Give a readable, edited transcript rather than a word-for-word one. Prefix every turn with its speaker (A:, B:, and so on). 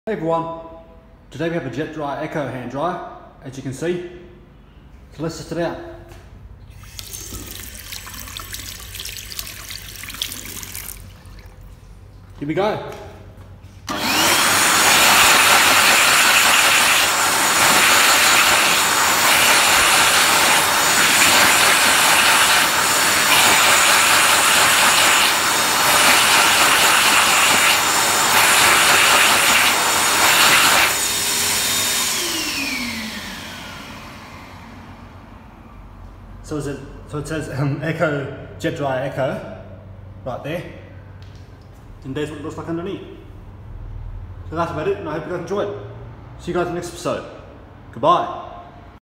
A: Hey everyone, today we have a JetDryer Echo hand dryer, as you can see. So let's test it out. Here we go. So it says Echo, JetDryer Echo, right there. And there's what it looks like underneath. So that's about it, and I hope you guys enjoyed. See you guys in the next episode. Goodbye.